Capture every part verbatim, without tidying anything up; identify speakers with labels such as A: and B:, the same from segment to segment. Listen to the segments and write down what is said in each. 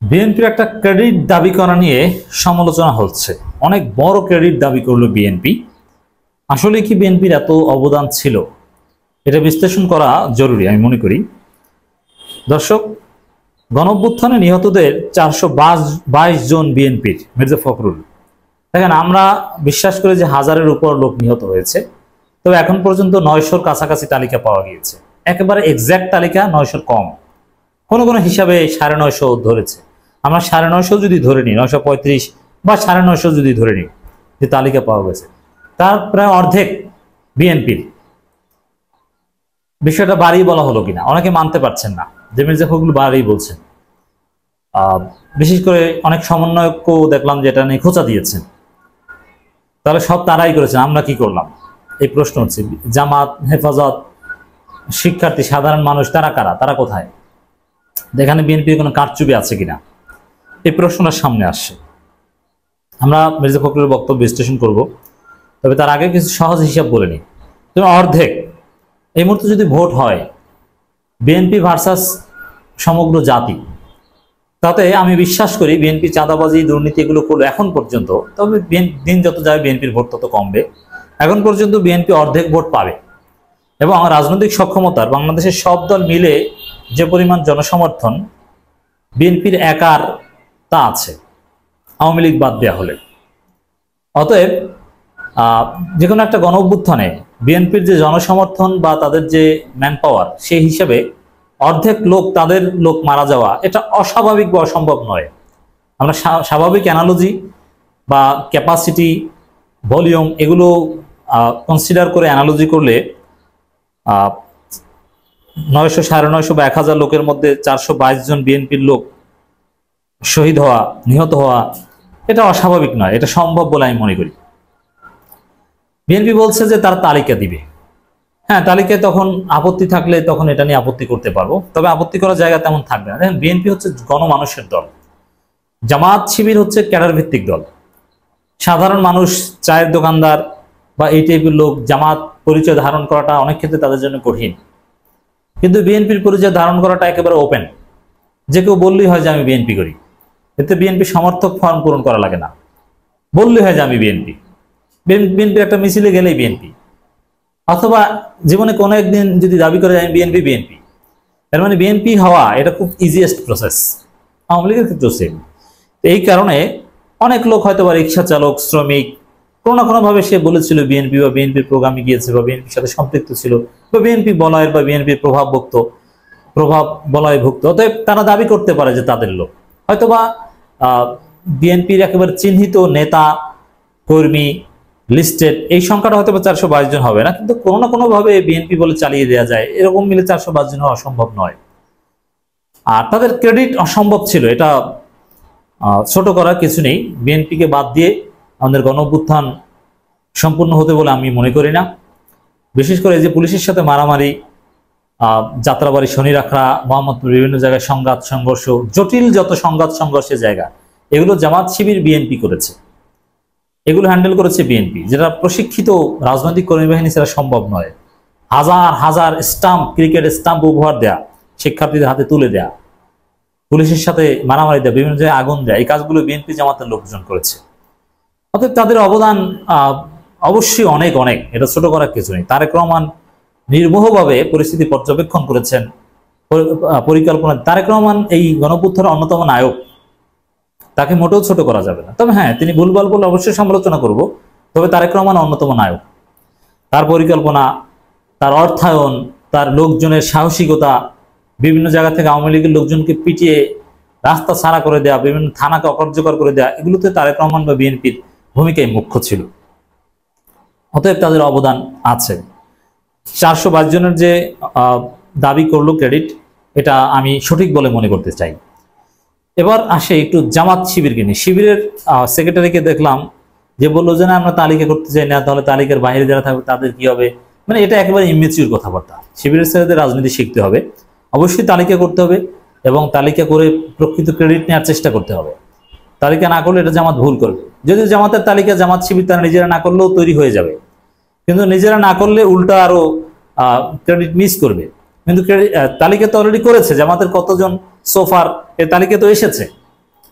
A: বিএনপির একটা ক্রেডিট দাবি করা নিয়ে সমালোচনা হচ্ছে। অনেক বড় ক্রেডিট দাবি করলো বিএনপি। আসলে কি বিএনপির এত অবদান ছিল, এটা বিশ্লেষণ করা জরুরি আমি মনে করি। দর্শক, গণঅভ্যুত্থানে নিহতদের চারশো বাইশ জন বিএনপির। মির্জা ফখরুল দেখেন, আমরা বিশ্বাস করি যে হাজারের উপর লোক নিহত হয়েছে, তবে এখন পর্যন্ত নয়শোর কাছাকাছি তালিকা পাওয়া গিয়েছে। একেবারে এক্সাক্ট তালিকা নয়শোর কম, কোনো কোনো হিসাবে সাড়ে নয়শো ধরেছে। আমরা সাড়ে নয়শো যদি ধরে নিই, নয়শো পঁয়ত্রিশ বা সাড়ে নয়শো যদি ধরে নিই যে তালিকা পাওয়া গেছে, তার প্রায় অর্ধেক বিএনপির। বিষয়টা বাড়িয়ে বলা হলো কিনা অনেকে মানতে পারছেন না যে মির্জা ফখরুল বাড়িয়ে বলছেন। আহ বিশেষ করে অনেক সমন্বয়কও দেখলাম যে এটা নিয়ে খোঁচা দিয়েছেন। তাহলে সব তারাই করেছেন, আমরা কি করলাম? এই প্রশ্ন হচ্ছে। জামাত, হেফাজত, শিক্ষার্থী, সাধারণ মানুষ, তারা কারা? তারা কোথায়? এখানে বিএনপির কোনো কারচুপি আছে কিনা, এই প্রশ্নটা সামনে আসছে। আমরা মির্জা ফখরুলের বক্তব্য বিশ্লেষণ করব, তবে তার আগে কিছু সহজ হিসাব বলে নিই। তুমি অর্ধেক এই মুহূর্তে যদি ভোট হয় বিএনপি ভার্সাস সমগ্র জাতি, তাতে আমি বিশ্বাস করি বিএনপি চাঁদাবাজি, দুর্নীতি এগুলো করলো এখন পর্যন্ত, তবে দিন যত যাবে বিএনপির ভোট তত কমবে। এখন পর্যন্ত বিএনপি অর্ধেক ভোট পাবে এবং রাজনৈতিক সক্ষমতার বাংলাদেশের সব দল মিলে যে পরিমাণ জনসমর্থন বিএনপির একার তা আছে, আওয়ামী লীগ বাদ দেওয়া হলে। অতএব যে কোনো একটা গণ অভ্যুত্থানে বিএনপির যে জনসমর্থন বা তাদের যে ম্যান পাওয়ার, সেই হিসেবে অর্ধেক লোক তাদের লোক মারা যাওয়া এটা অস্বাভাবিক বা অসম্ভব নয়। আমরা স্বাভাবিক অ্যানালজি বা ক্যাপাসিটি, ভলিউম এগুলো কনসিডার করে অ্যানালজি করলে নয়শো, সাড়ে নয়শো বা এক হাজার লোকের মধ্যে চারশো বাইশ জন বিএনপির লোক শহীদ হওয়া, নিহত হওয়া এটা অস্বাভাবিক নয়, এটা সম্ভব বলে আমি মনে করি। বিএনপি বলছে যে তারা তালিকা দিবে। হ্যাঁ, তালিকায় তখন আপত্তি থাকলে তখন এটা নিয়ে আপত্তি করতে পারবো, তবে আপত্তি করার জায়গা তেমন থাকবে না। দেখেন, বিএনপি হচ্ছে গণমানুষের দল, জামাত শিবির হচ্ছে ক্যাডার ভিত্তিক দল। সাধারণ মানুষ, চায়ের দোকানদার বা এই টাইপের লোক জামাত পরিচয় ধারণ করাটা অনেক ক্ষেত্রে তাদের জন্য কঠিন, কিন্তু বিএনপির পরিচয় ধারণ করাটা একেবারে ওপেন। যে কেউ বললেই হয় যে আমি বিএনপি করি, এতে বিএনপি সমর্থক ফর্ম পূরণ করা লাগে না, বললেই হয় যে আমি বিএনপি। বিএনপির একটা মিছিলে গেলেই বিএনপি, অথবা জীবনে কোনো একদিন যদি দাবি করে আমি বিএনপি বিএনপি, তার মানে বিএনপি হওয়া এটা খুব ইজিয়েস্ট প্রসেস। আওয়ামী লীগের ক্ষেত্রে সেম। এই কারণে অনেক লোক হয়তো বা রিক্সা চালক, শ্রমিক, কোনো না কোনোভাবে সে বলেছিল বিএনপি বা বিএনপির প্রোগ্রামে গিয়েছে বা বিএনপির সাথে সম্পৃক্ত ছিল বা বিএনপি বলয়ের বা বিএনপির প্রভাবভুক্ত প্রভাব বলয়ভুক্ত। অতএব তারা দাবি করতে পারে যে তাদের লোক। হয়তোবা বিএনপির একেবারে চিহ্নিত নেতা, কর্মী, লিস্টেড এই সংখ্যাটা হয়তো চারশো বাইশ জন হবে না, কিন্তু কোনো না কোনো ভাবে বিএনপি বলে চালিয়ে দেওয়া যায়, এরকম মিলে চারশো বাইশ জন হওয়া অসম্ভব নয়। আর তাদের ক্রেডিট অসম্ভব ছিল, এটা ছোট করার কিছু নেই। বিএনপিকে বাদ দিয়ে আমাদের গণঅভ্যুত্থান সম্পূর্ণ হতে বলে আমি মনে করি না। বিশেষ করে যে পুলিশের সাথে মারামারি, যাত্রাবাড়ি, শনি রাখড়া, মোহাম্মদপুর বিভিন্ন জায়গায় সংঘাত সংঘর্ষ, জটিল যত সংঘাত সংঘর্ষের জায়গা, এগুলো জামাত শিবির বিএনপি করেছে, এগুলো হ্যান্ডেল করেছে বিএনপি, যেটা প্রশিক্ষিত রাজনৈতিক কর্মী বাহিনী ছাড়া সম্ভব নয়। হাজার হাজার স্টাম্প, ক্রিকেট স্টাম্প উপহার দেয়া, শিক্ষার্থীদের হাতে তুলে দেয়া, পুলিশের সাথে মারামারি দেয়া, বিভিন্ন জায়গায় আগুন দেয়া, এই কাজগুলো বিএনপি জামাতের লোকজন করেছে। অর্থাৎ তাদের অবদান অবশ্যই অনেক অনেক, এটা ছোট করার কিছু নেই। তারেক রহমান নির্মোহভাবে পরিস্থিতি পর্যবেক্ষণ করেছেন, পরিকল্পনা। তারেক রহমান এই গণঅভ্যুত্থানের অন্যতম নায়ক, তাকে মোটেও ছোট করা যাবে না। তবে হ্যাঁ, তিনি ভুলভাল বলে অবশ্যই সমালোচনা করব, তবে তারেক রহমান অন্যতম নায়ক। তার পরিকল্পনা, তার অর্থায়ন, তার লোকজনের সাহসিকতা, বিভিন্ন জায়গা থেকে আওয়ামী লীগের লোকজনকে পিটিয়ে রাস্তা ছাড়া করে দেয়া, বিভিন্ন থানাকে অকার্যকর করে দেয়া, এগুলোতে তারেক রহমান বা বিএনপির ভূমিকাই মুখ্য ছিল। অতএব তাদের অবদান আছে। চারশো বাইশ জনের যে দাবি করলো ক্রেডিট, এটা আমি সঠিক বলে মনে করতে চাই। এবার আসে একটু জামাত শিবিরকে নিয়ে। শিবিরের সেক্রেটারিকে দেখলাম যে বললো যে না, আমরা তালিকা করতে চাই না, তাহলে তালিকার বাইরে যারা থাকবে তাদের কি হবে? মানে এটা একেবারে ইমেচিউর কথাবার্তা। শিবিরের ছেলেদের রাজনীতি শিখতে হবে, অবশ্যই তালিকা করতে হবে এবং তালিকা করে প্রকৃত ক্রেডিট নেওয়ার চেষ্টা করতে হবে। তালিকা না করলে এটা জামাত ভুল করবে। যদি জামাতের তালিকা জামাত শিবির তারা নিজেরা না করলেও তৈরি হয়ে যাবে, কিন্তু নিজেরা না করলে উল্টা আরো ক্রেডিট মিস করবে। কিন্তু তালিকা তো অলরেডি করেছে, জামাতের কতজন সোফার এর তালিকা তো এসেছে,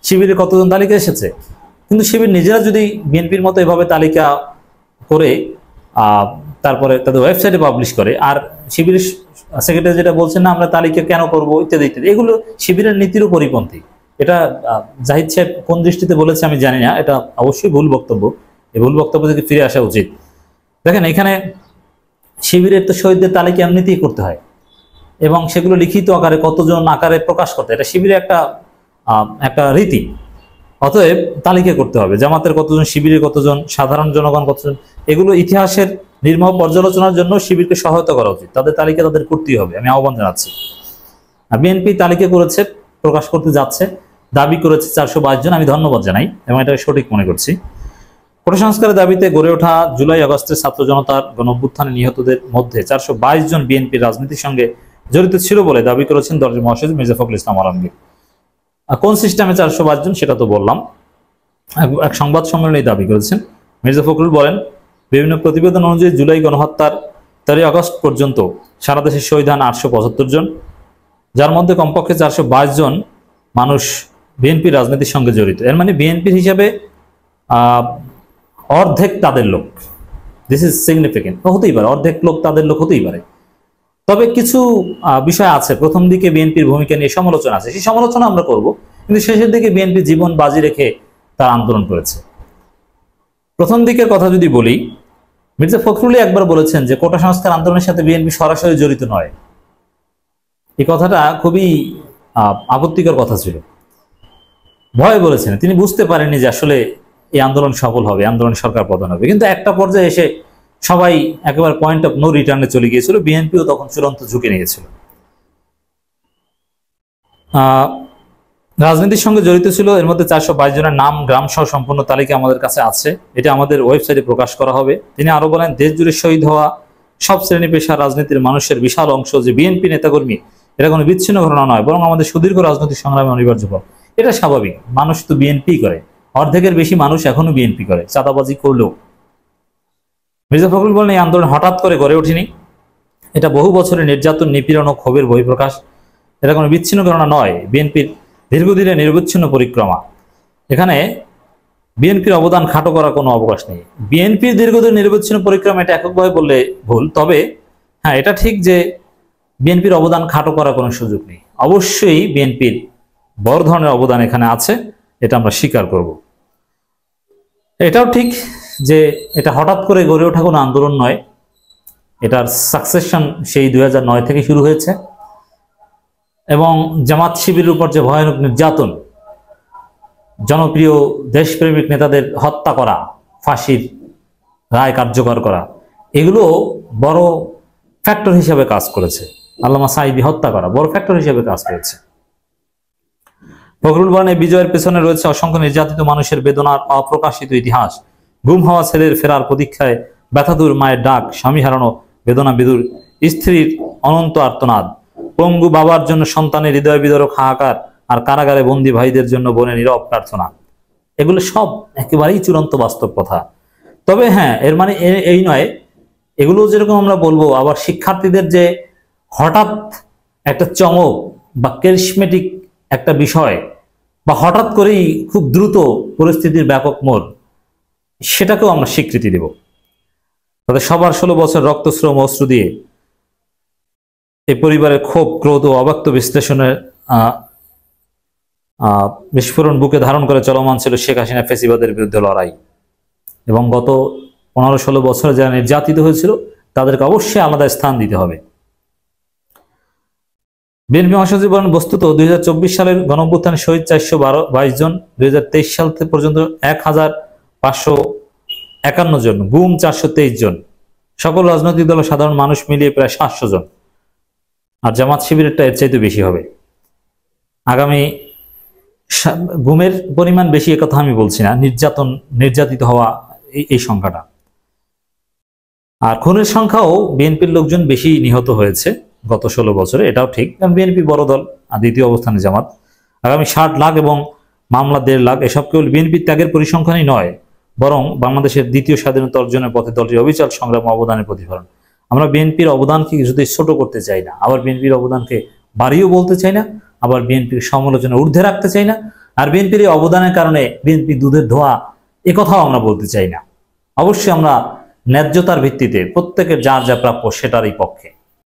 A: শিবিরের কতজন তালিকা এসেছে, কিন্তু শিবির নিজেরা যদি বিএনপির মতো এভাবে তালিকা করে তারপরে তাদের ওয়েবসাইটে পাবলিশ করে, আর শিবিরের সেক্রেটারি যেটা বলছেন না আমরা তালিকা কেন করব ইত্যাদি ইত্যাদি, এগুলো শিবিরের নীতিরও পরিপন্থী। এটা জাহিদ সাহেব কোন দৃষ্টিতে বলেছে আমি জানি না, এটা অবশ্যই ভুল বক্তব্য। এই ভুল বক্তব্য থেকে ফিরে আসা উচিত। দেখেন এখানে শিবিরের তো শহীদদের তালিকা এমনিতেই করতে হয় এবং সেগুলো লিখিত আকারে কতজন আকারে প্রকাশ করতে, এটা শিবিরের একটা একটা রীতি। অতএব তালিকা করতে হবে জামাতের কতজন, শিবিরের কতজন, সাধারণ জনগণ কতজন, এগুলো ইতিহাসের নির্মম পর্যালোচনার জন্য শিবিরকে সহায়তা করা উচিত। তাদের তালিকা তাদের করতেই হবে, আমি আহ্বান জানাচ্ছি। বিএনপি তালিকা করেছে, প্রকাশ করতে যাচ্ছে, দাবি করেছে চারশো বাইশ জন, আমি ধন্যবাদ জানাই এবং এটা সঠিক মনে করছি। কোটা সংস্কারের দাবিতে গড়ে ওঠা জুলাই আগস্টের ছাত্র জনতার গণঅভ্যুত্থানে নিহতদের মধ্যে চারশো বাইশ জন বিএনপির রাজনীতির সঙ্গে জড়িত ছিল বলে দাবি করেছেন দলের মহাসচিব মির্জা ফখরুল ইসলাম আলমগীর। কোন সিস্টেমে চারশো বাইশ জন সেটা তো বললাম, এক সংবাদ সম্মেলনে দাবি করেছেন। মির্জা ফখরুল বলেন, বিভিন্ন প্রতিবেদন অনুযায়ী জুলাই গণহত্যার তেরোই আগস্ট পর্যন্ত সারা দেশে শহীদ হন আটশো পঁচাত্তর জন, যার মধ্যে কমপক্ষে চারশো বাইশ জন মানুষ বিএনপির রাজনীতির সঙ্গে জড়িত। এর মানে বিএনপির হিসাবে আহ অর্ধেক তাদের লোক, দিস ইজ সিগনিফিকেন্ট। হতেই পারে অর্ধেক লোক তাদের লোক হতেই পারে, তবে কিছু বিষয় আছে। প্রথম দিকে বিএনপির ভূমিকা নিয়ে সমালোচনা আছে, সেই সমালোচনা আমরা করব, কিন্তু শেষের দিকে বিএনপি জীবন বাজি রেখে তার আন্দোলন করেছে। প্রথম দিকের কথা যদি বলি, মির্জা ফখরুল একবার বলেছেন যে কোটা সংস্কার আন্দোলনের সাথে বিএনপি সরাসরি জড়িত নয়। এই কথাটা খুবই আপত্তিকর কথা ছিল, ভয় বলেছেন। তিনি বুঝতে পারেননি যে আসলে এই আন্দোলন সফল হবে, আন্দোলন সরকার পতন হবে। কিন্তু একটা পর্যায়ে এসে সবাই একেবারে পয়েন্ট অফ নো রিটার্নে চলে গিয়েছিল, বিএনপিও তখন চূড়ান্ত ঝুঁকে নিয়েছিল। আহ রাজনীতির সঙ্গে জড়িত ছিল এর মধ্যে চারশো বাইশ জনের নাম, গ্রাম সহ সম্পূর্ণ তালিকা আমাদের কাছে আছে, এটা আমাদের ওয়েবসাইটে প্রকাশ করা হবে। তিনি আরো বলেন, দেশ জুড়ে শহীদ হওয়া সব শ্রেণী পেশার রাজনীতির মানুষের বিশাল অংশ যে বিএনপি নেতাকর্মী, এটা কোনো বিচ্ছিন্ন ঘটনা নয়, বরং আমাদের সুদীর্ঘ রাজনৈতিক সংগ্রামে অনিবার্য ফল। এটা স্বাভাবিক, মানুষ তো বিএনপি করে, অর্ধেকের বেশি মানুষ এখনো বিএনপি করে, চাঁদাবাজি করলেও। মির্জা ফখরুল বলেন, এই আন্দোলন হঠাৎ করে গড়ে ওঠেনি, এটা বহু বছরের নির্যাতন, নিপীড়ন ও ক্ষোভের বহিঃপ্রকাশ। এটা কোনো বিচ্ছিন্ন ঘটনা নয়, বিএনপির দীর্ঘদিনের নিরবচ্ছিন্ন পরিক্রমা। এখানে বিএনপির অবদান খাটো করার কোনো অবকাশ নেই। বিএনপির দীর্ঘদিন নিরবচ্ছিন্ন পরিক্রমা এটা এককভাবে বললে ভুল, তবে হ্যাঁ এটা ঠিক যে বিএনপির অবদান খাটো করার কোনো সুযোগ নেই। অবশ্যই বিএনপির বড় ধরনের অবদান এখানে আছে, এটা আমরা স্বীকার করব। এটাও ঠিক যে এটা হঠাৎ করে গড়ে ওঠা কোনো আন্দোলন নয়, এটার সাকসেশন সেই দুই হাজার নয় থেকে শুরু হয়েছে এবং জামাত শিবিরের উপর যে ভয়ানক নির্যাতন, জনপ্রিয় দেশপ্রেমিক নেতাদের হত্যা করা, ফাঁসির রায় কার্যকর করা, এগুলো বড় ফ্যাক্টর হিসেবে কাজ করেছে। আল্লামা সাঈদী হত্যা করা বড় ফ্যাক্টর হিসেবে কাজ করেছে। ফখরুল বলেন, এই বিজয়ের পেছনে রয়েছে অসংখ্য নির্যাতিত মানুষের বেদনার অপ্রকাশিত ইতিহাস। গুম হওয়া ছেলের ফেরার প্রতীক্ষায় ব্যথাদুর মায়ের ডাক, স্বামী হারানো বেদনা বিদুর স্ত্রীর অনন্ত আর্তনাদ, পঙ্গু বাবার জন্য সন্তানের হৃদয় বিদারক হাহাকার, আর কারাগারে বন্দী ভাইদের জন্য বোনের নীরব প্রার্থনা। এগুলো সব একেবারেই চূড়ান্ত বাস্তব কথা। তবে হ্যাঁ, এর মানে এই নয়, এগুলো যেরকম আমরা বলবো, আবার শিক্ষার্থীদের যে হঠাৎ একটা চমক বা ক্যারিসমেটিক একটা বিষয় বা হঠাৎ করেই খুব দ্রুত পরিস্থিতির ব্যাপক মোড়, সেটাকেও আমরা স্বীকৃতি দেব। তাদের সবার ষোলো বছর রক্তশ্রম অশ্রু দিয়ে এই পরিবারের ক্ষোভ, ক্রোধ ও অব্যক্ত বিশ্লেষণের আহ আহ বিস্ফোরণ বুকে ধারণ করে চলমান ছিল শেখ হাসিনা ফেসিবাদের বিরুদ্ধে লড়াই। এবং গত পনেরো ষোলো বছরে যারা নির্যাতিত হয়েছিল তাদেরকে অবশ্যই আলাদা স্থান দিতে হবে। বিএনপি মহাসচিব বলেন, বস্তুত দুই হাজার চব্বিশ সালের গণঅভ্যুত্থানে শহীদ চারশো বারো বাইশ জন, দুই হাজার তেইশ সাল পর্যন্ত এক হাজার পাঁচশো একান্ন জন, গুম চারশো তেইশ জন, সকল রাজনৈতিক দল সাধারণ মানুষ মিলিয়ে প্রায় সাতশো জন। আর জামাত শিবিরেরটা এর চাইতে বেশি হবে। আগামী গুমের পরিমাণ বেশি এ কথা আমি বলছি না, নির্যাতন নির্যাতিত হওয়া এই সংখ্যাটা। আর খুনের সংখ্যাও বিএনপির লোকজন বেশি নিহত হয়েছে গত ষোলো বছরে, এটাও ঠিক, কারণ বিএনপি বড় দল আর দ্বিতীয় অবস্থানে জামাত। আগামী ষাট লাখ এবং মামলা দেড় লাখ, এসব কেবল বিএনপির ত্যাগের পরিসংখ্যানই নয়, বরং বাংলাদেশের দ্বিতীয় স্বাধীনতা অর্জনের পথে দলটির অবিচল সংগ্রাম অবদানের প্রতিফলন। আমরা বিএনপির অবদানকে কিছুতেই ছোট করতে চাই না, আবার বিএনপির অবদানকে বাড়িয়েও বলতে চাই না, আবার বিএনপির সমালোচনা ঊর্ধ্বে রাখতে চাই না, আর বিএনপির এই অবদানের কারণে বিএনপি দুধের ধোয়া এ কথাও আমরা বলতে চাই না। অবশ্যই আমরা ন্যায্যতার ভিত্তিতে প্রত্যেকের যার যা প্রাপ্য সেটারই পক্ষে।